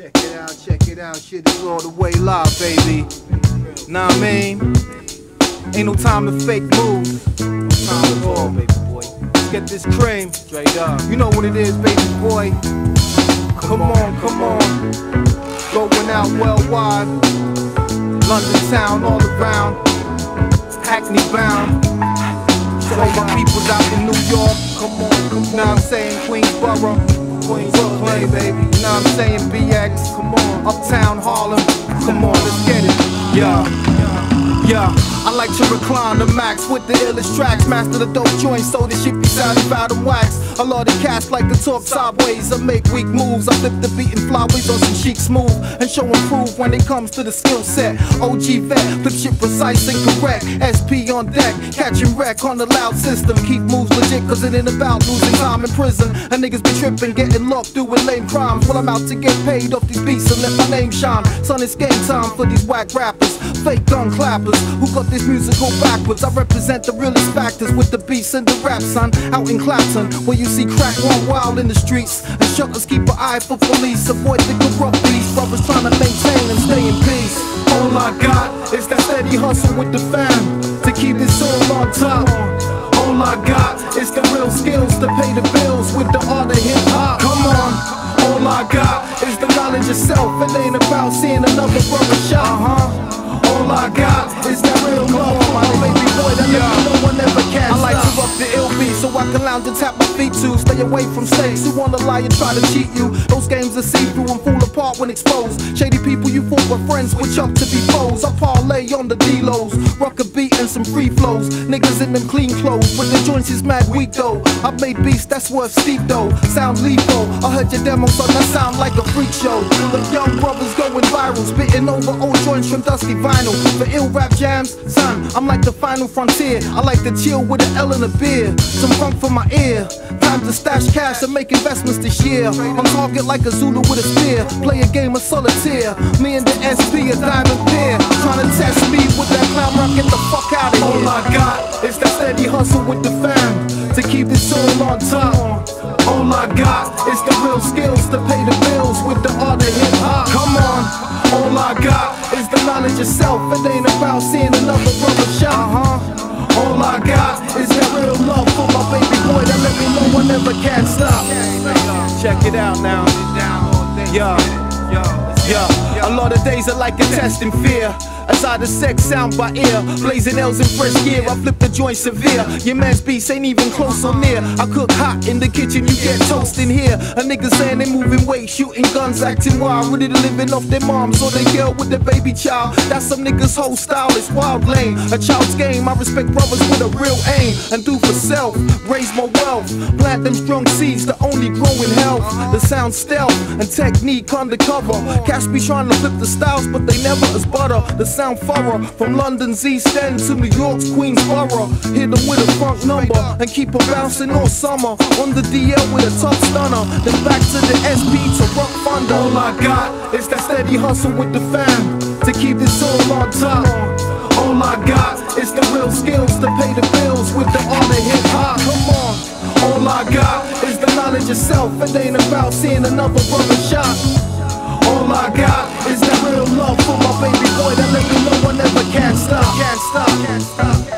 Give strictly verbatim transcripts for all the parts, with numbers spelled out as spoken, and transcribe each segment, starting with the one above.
Check it out, check it out, shit is all the way live, baby. Know what I mean? Ain't no time to fake moves. No time at all, baby boy. Let's get this cream straight up. You know what it is, baby boy. Come on, come on. Going out worldwide. London town all around. Hackney bound. So all my peoples out in New York. Come on, come on. Now I'm saying Queensboro. Brooklyn, baby. You know what I'm saying? B X, come on. Uptown Harlem, come on, let's get it. Yeah, yeah. I like to recline the max with the illest tracks. Master the dope joints so this shit be satisfied and wax. A lot of cats like to talk sideways. I make weak moves. I flip the beat and flyways on some chic smooth and show and prove when it comes to the skill set. O G vet, flip shit precise and correct. S P on deck, catching wreck on the loud system. Keep moves legit cause it ain't about losing time in prison. And niggas be tripping, getting locked doing lame crimes. While I'm out to get paid off these beats and let my name shine. Son, it's game time for these whack rappers, fake gun clappers who got this musical backwards. I represent the realest factors with the beats and the rap, son. Out in Clapton, where you see crack run wild in the streets, and shutters keep an eye for police. Avoid the corrupt beats, brothers trying to maintain and stay in peace. All I got is that steady hustle with the fam to keep this all on top. All I got is the real skills to pay the bills with the art of hip hop. Come on. All I got is the knowledge of self. It ain't about seeing another brother shot. Uh-huh. All I got is that real love for my baby boy that yeah. No one ever can. I like to rock the ill beat so I can lounge and tap my feet to. Stay away from snakes who wanna lie and try to cheat you. Those games are see-through and fall apart when exposed. Shady people you thought were friends switch up to be foes. I parlay on the D-lows, rock a beat and some free flows. Niggas in them clean clothes, but the joints is mad weak though. I made beats that's worth steep though. Sound lethal. I heard your demo son, that sound like a freak show. The young brothers going viral, spitting over old joints from dusty vinyl. For ill rap jams, son, I'm like the final frontier. I like to chill with an L and a beer, some funk for my ear. Time to stash cash and make investments this year. On target like a Zulu with a spear. Play a game of solitaire. Me and the S P a diamond pair. Trying to test me with that clown rock, get the fuck out of here. All I got is that steady hustle with the fam to keep this all on top. All I got is the real skills to pay the bills with the art of hip hop. Come on. All I got is the knowledge of self. It ain't about seeing another brother shot. Uh-huh. All I got is that real love for my baby boy that let me know I never can stop. Check it out now. Yeah, yeah. A lot of days are like a test in fear. As I the sex sound by ear, blazing L's in fresh gear. I flip the joint severe. Your man's beats ain't even close or near. I cook hot in the kitchen, you get toast in here. A nigga saying they moving weight, shooting guns, acting wild, ready to living off their moms or their girl with their baby child. That's some niggas' whole style, it's wild lame. A child's game, I respect brothers with a real aim and do for self, raise my wealth, plant them strong seeds that only grow in health. The sound stealth and technique undercover. Cats be trying to flip the styles, but they never as butter. The sound thorough from London's East End to New York's Queensboro. Hit them with a funk number and keep them bouncing all summer. On the D L with a top stunner, then back to the S P to rock thunder. All I got is that steady hustle with the fam to keep this all on top. All I got is the real skills to pay the bills with the art of hip hop. Come on. All I got is the knowledge of self. It ain't about seeing another brother shot. All I got is that real love for my baby boy that let me know I never can stop. Can't stop. Can't stop.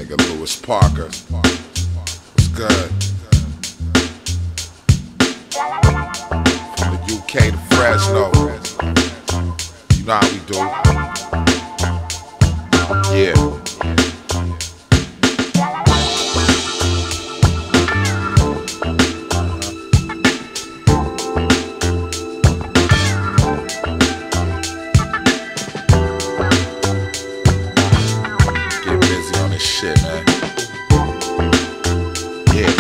Nigga Lewis Parker. What's good? From the U K to Fresno. You know how we do. Yeah. Shit, man. Yeah.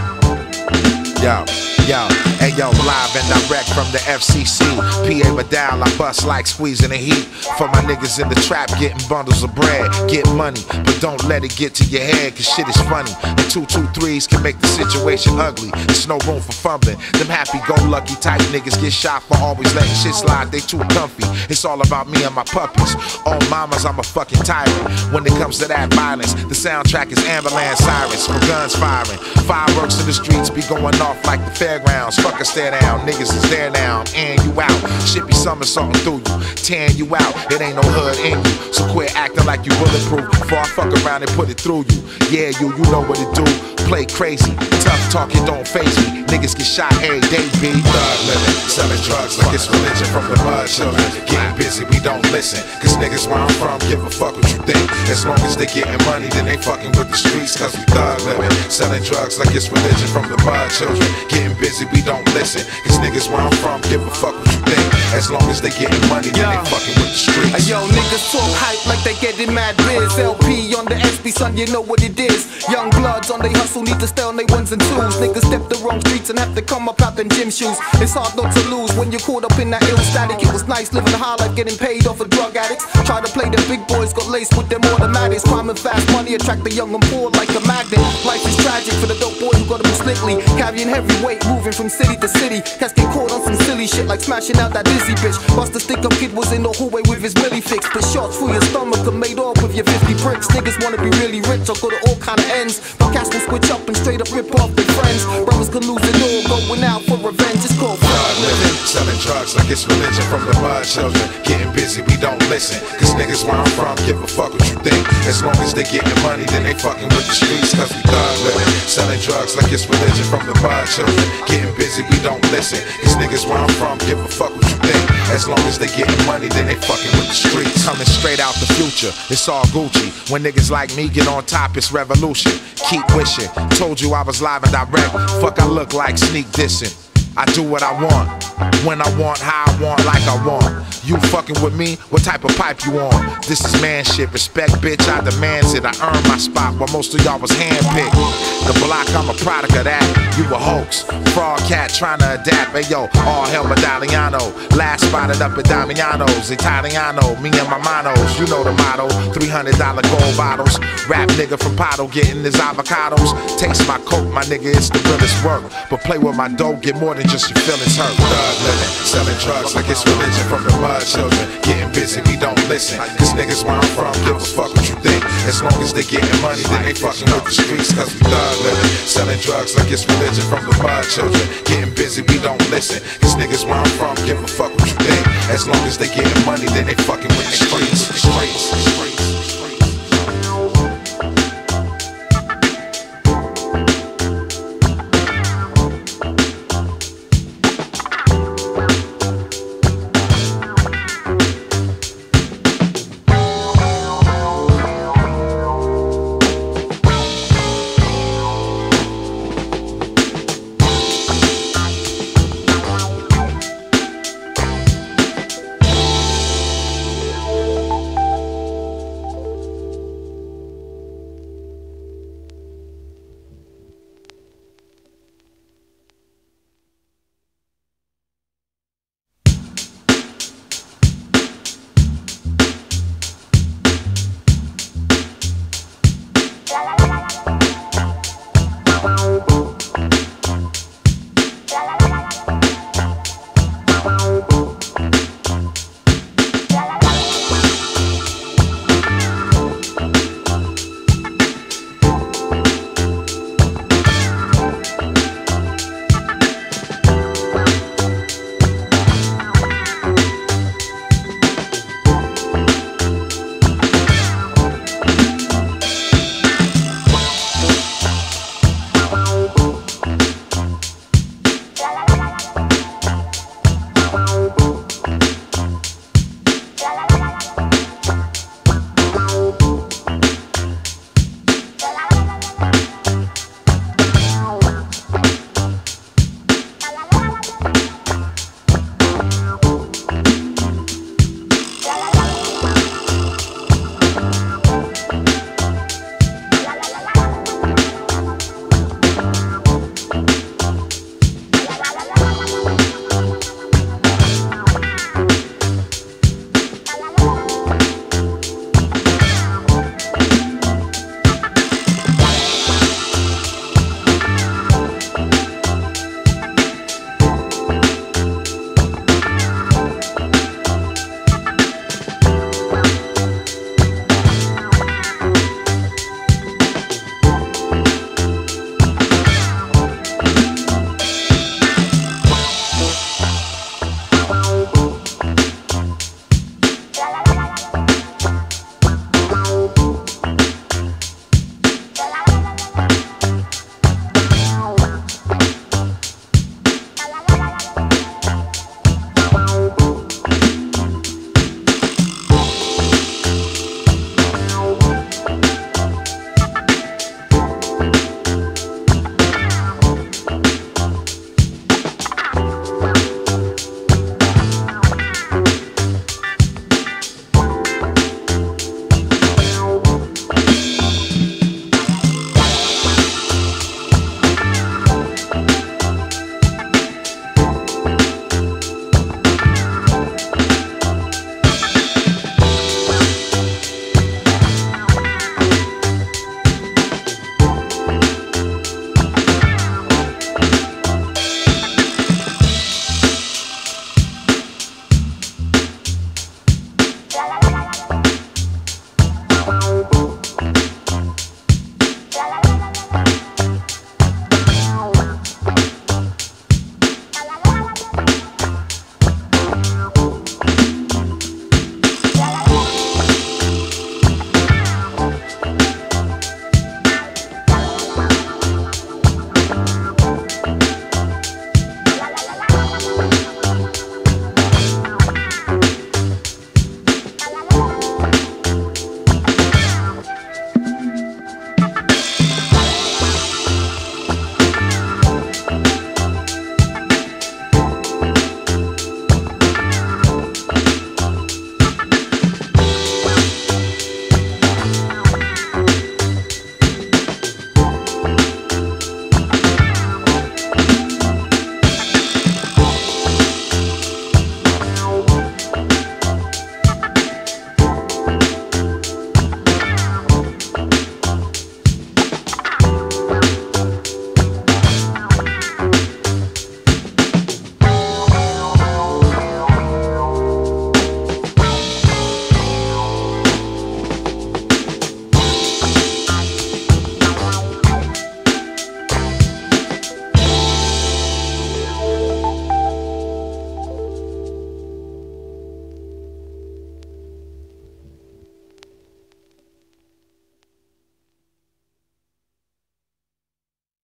Yo, yo, hey yo, live and direct from the F C C. P A Vidal, I bust like squeezing the heat. For my niggas in the trap getting bundles of bread. Get money, but don't let it get to your head, cause shit is funny. And two two threes can make the situation ugly. There's no room for fumbling. Them happy-go-lucky type niggas get shot for always letting shit slide. They too comfy. It's all about me and my puppies. On mamas, I'm a fucking tyrant. When it comes to that violence, the soundtrack is ambulance sirens from guns firing. Fireworks in the streets be going off like the fairgrounds. Fuck a stare down, niggas is there now. And you out, shit be somersaulting through you, tearing you out. It ain't no hood in you, so quit acting like you bulletproof before I fuck around and put it through you. Yeah, you, you know what it do. Play crazy, tough talking don't faze me. Niggas get shot every day, B. Thug living, selling drugs like it's religion from the mud children. Getting busy, we don't listen, cause niggas where I'm from give a fuck what you think. As long as they getting money, then they fucking with the streets, cause we thug living. Selling drugs like it's religion from the mud children. Getting busy, we don't listen, cause niggas where I'm from give a fuck what you think. As long as they getting money, then they fucking with the streets. Hey, yo, niggas talk hype like they getting mad biz. L P on the S B, son, you know what it is. Young bloods on they hustle, need to stay on they ones and twos. Niggas step the wrong streets and have to come up out them gym shoes. It's hard not to lose when you're caught up in that ill static. It was nice living a high life, getting paid off of drug addicts. Try to play the big boys, got laced with them automatics. Crime and fast money attract the young and poor like a magnet. Life is tragic for the dope boy who got to move slickly. Carrying heavy weight, moving from city to city. Cats get caught on some silly shit like smashing out that dizzy bitch. Buster stick-up kid was in the hallway with his willy fixed. But shots through your stomach are made off with your fifty bricks. Niggas wanna be really rich or go to all kind of ends. But cats will switch up and straight up rip off their friends. Brothers can lose it all, going out for revenge. It's called thug living, selling drugs like it's religion from the mud children. Getting busy, we don't listen, cause niggas where I'm from give a fuck what you think. As long as they getting money, then they fucking with the streets, cause we thug living. Selling drugs like it's religion from the mud children. Getting busy, we don't listen, cause niggas where I'm from give a fuck what you think. As long as they getting money, then they fucking with the streets. Coming straight out the future, it's all Gucci. When niggas like me get on top, it's revolution. Keep wishing, told you I was live and direct. Fuck, I look like sneak dissing. I do what I want, when I want, how I want, like I want. You fucking with me? What type of pipe you on? This is man shit, respect bitch, I demand it. I earned my spot while most of y'all was handpicked. The block, I'm a product of that, you a hoax. Fraud cat trying to adapt, hey yo, all hell Medalliano. Last spotted up at Damiano's, Italiano, me and my manos. You know the motto, three hundred dollar gold bottles. Rap nigga from Pato getting his avocados. Taste my coke, my nigga, it's the realest work. But play with my dough, get more than just your feelings hurt. Thug living, selling drugs like it's religion from the mud children. Getting busy, we don't listen, cause niggas where I'm from give a fuck what you think. As long as they getting money, then they fucking with the streets, cause we thug living. Selling drugs like it's religion from the mud children. Getting busy, we don't listen, cause niggas where I'm from give a fuck what you think. As long as they getting money, then they fucking with the streets.